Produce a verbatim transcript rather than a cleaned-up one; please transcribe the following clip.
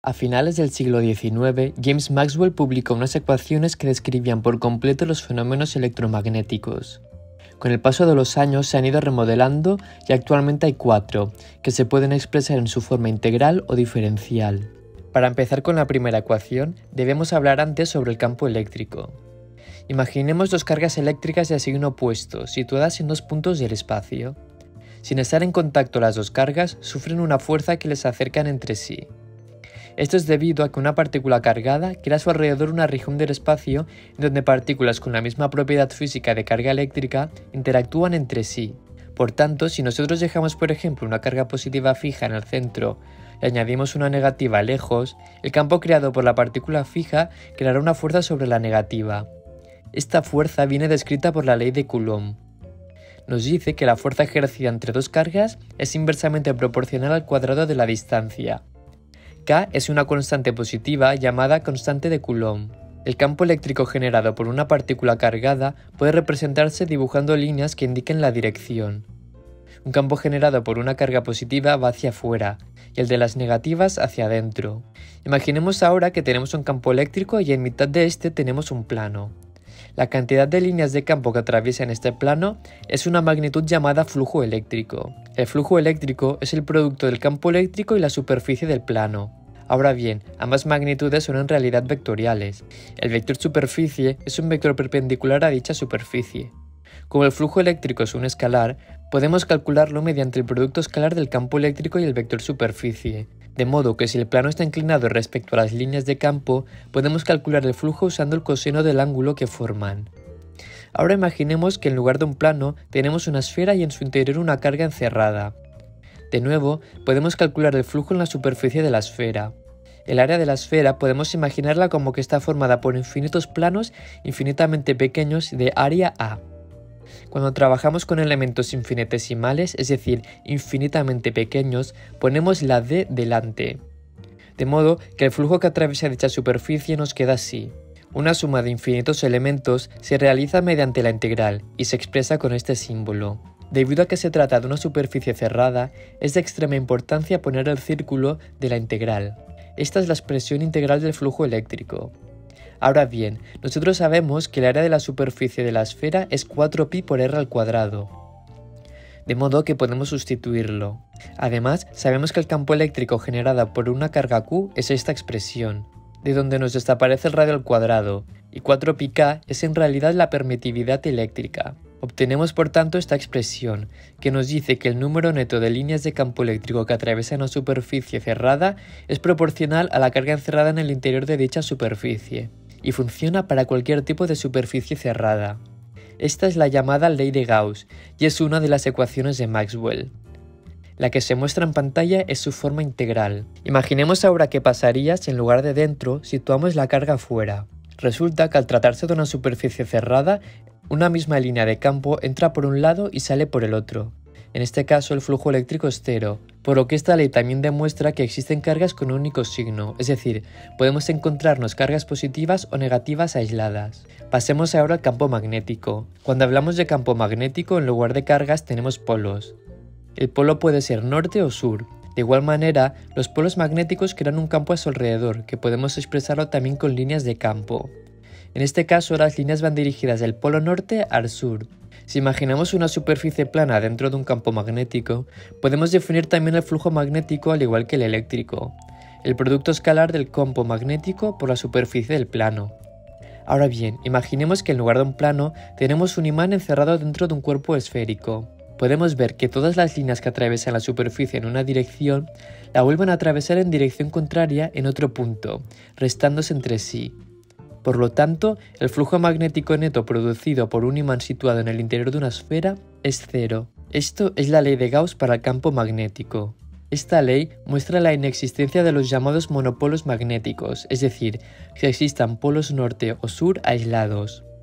A finales del siglo diecinueve, James Maxwell publicó unas ecuaciones que describían por completo los fenómenos electromagnéticos. Con el paso de los años se han ido remodelando y actualmente hay cuatro, que se pueden expresar en su forma integral o diferencial. Para empezar con la primera ecuación, debemos hablar antes sobre el campo eléctrico. Imaginemos dos cargas eléctricas de signo opuesto, situadas en dos puntos del espacio. Sin estar en contacto las dos cargas, sufren una fuerza que les acercan entre sí. Esto es debido a que una partícula cargada crea a su alrededor una región del espacio en donde partículas con la misma propiedad física de carga eléctrica interactúan entre sí. Por tanto, si nosotros dejamos por ejemplo una carga positiva fija en el centro y añadimos una negativa lejos, el campo creado por la partícula fija creará una fuerza sobre la negativa. Esta fuerza viene descrita por la ley de Coulomb. Nos dice que la fuerza ejercida entre dos cargas es inversamente proporcional al cuadrado de la distancia. K es una constante positiva llamada constante de Coulomb. El campo eléctrico generado por una partícula cargada puede representarse dibujando líneas que indiquen la dirección. Un campo generado por una carga positiva va hacia afuera y el de las negativas hacia adentro. Imaginemos ahora que tenemos un campo eléctrico y en mitad de este tenemos un plano. La cantidad de líneas de campo que atraviesan este plano es una magnitud llamada flujo eléctrico. El flujo eléctrico es el producto del campo eléctrico y la superficie del plano. Ahora bien, ambas magnitudes son en realidad vectoriales. El vector superficie es un vector perpendicular a dicha superficie. Como el flujo eléctrico es un escalar, podemos calcularlo mediante el producto escalar del campo eléctrico y el vector superficie. De modo que si el plano está inclinado respecto a las líneas de campo, podemos calcular el flujo usando el coseno del ángulo que forman. Ahora imaginemos que en lugar de un plano tenemos una esfera y en su interior una carga encerrada. De nuevo, podemos calcular el flujo en la superficie de la esfera. El área de la esfera podemos imaginarla como que está formada por infinitos planos infinitamente pequeños de área A. Cuando trabajamos con elementos infinitesimales, es decir, infinitamente pequeños, ponemos la D delante. De modo que el flujo que atraviesa dicha superficie nos queda así. Una suma de infinitos elementos se realiza mediante la integral y se expresa con este símbolo. Debido a que se trata de una superficie cerrada, es de extrema importancia poner el círculo de la integral. Esta es la expresión integral del flujo eléctrico. Ahora bien, nosotros sabemos que el área de la superficie de la esfera es cuatro pi por r al cuadrado, de modo que podemos sustituirlo. Además, sabemos que el campo eléctrico generado por una carga Q es esta expresión, de donde nos desaparece el radio al cuadrado, y cuatro pi k es en realidad la permitividad eléctrica. Obtenemos por tanto esta expresión, que nos dice que el número neto de líneas de campo eléctrico que atraviesan una superficie cerrada es proporcional a la carga encerrada en el interior de dicha superficie, y funciona para cualquier tipo de superficie cerrada. Esta es la llamada ley de Gauss, y es una de las ecuaciones de Maxwell. La que se muestra en pantalla es su forma integral. Imaginemos ahora qué pasaría si en lugar de dentro situamos la carga fuera. Resulta que al tratarse de una superficie cerrada, una misma línea de campo entra por un lado y sale por el otro. En este caso el flujo eléctrico es cero, por lo que esta ley también demuestra que existen cargas con un único signo, es decir, podemos encontrarnos cargas positivas o negativas aisladas. Pasemos ahora al campo magnético. Cuando hablamos de campo magnético, en lugar de cargas tenemos polos. El polo puede ser norte o sur. De igual manera, los polos magnéticos crean un campo a su alrededor, que podemos expresarlo también con líneas de campo. En este caso, las líneas van dirigidas del polo norte al sur. Si imaginamos una superficie plana dentro de un campo magnético, podemos definir también el flujo magnético al igual que el eléctrico, el producto escalar del campo magnético por la superficie del plano. Ahora bien, imaginemos que en lugar de un plano tenemos un imán encerrado dentro de un cuerpo esférico. Podemos ver que todas las líneas que atraviesan la superficie en una dirección la vuelven a atravesar en dirección contraria en otro punto, restándose entre sí. Por lo tanto, el flujo magnético neto producido por un imán situado en el interior de una esfera es cero. Esto es la ley de Gauss para el campo magnético. Esta ley muestra la inexistencia de los llamados monopolos magnéticos, es decir, que existan polos norte o sur aislados.